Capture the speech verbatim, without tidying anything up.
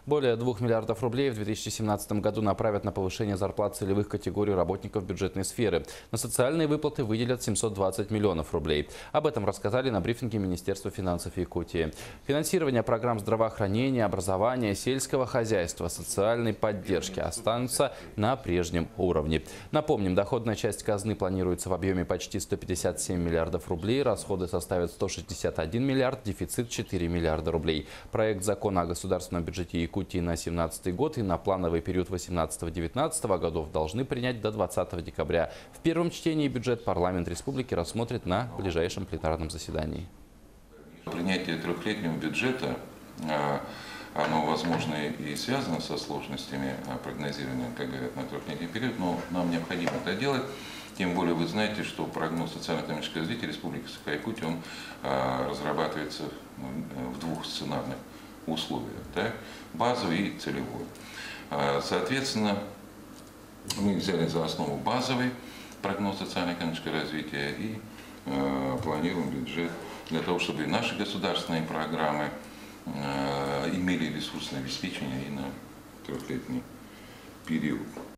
Более двух миллиардов рублей в две тысячи семнадцатом году направят на повышение зарплат целевых категорий работников бюджетной сферы. На социальные выплаты выделят семьсот двадцать миллионов рублей. Об этом рассказали на брифинге Министерства финансов Якутии. Финансирование программ здравоохранения, образования, сельского хозяйства, социальной поддержки останутся на прежнем уровне. Напомним, доходная часть казны планируется в объеме почти сто пятьдесят семь миллиардов рублей, расходы составят сто шестьдесят один миллиард, дефицит четыре миллиарда рублей. Проект закона о государственном бюджете Якутии на две тысячи семнадцатый год и на плановый период восемнадцатого-девятнадцатого годов должны принять до двадцатого декабря. В первом чтении бюджет парламент республики рассмотрит на ближайшем пленарном заседании. Принятие трехлетнего бюджета, оно, возможно, и связано со сложностями прогнозирования, как говорят, на трехлетний период, но нам необходимо это делать. Тем более вы знаете, что прогноз социально-экономического развития Республики Саха-Якутия, он разрабатывается в двух сценарных условиях, да? Базовый и целевой. Соответственно, мы взяли за основу базовый прогноз социально-экономического развития и планируем бюджет для того, чтобы и наши государственные программы имели ресурсное обеспечение и на трехлетний период.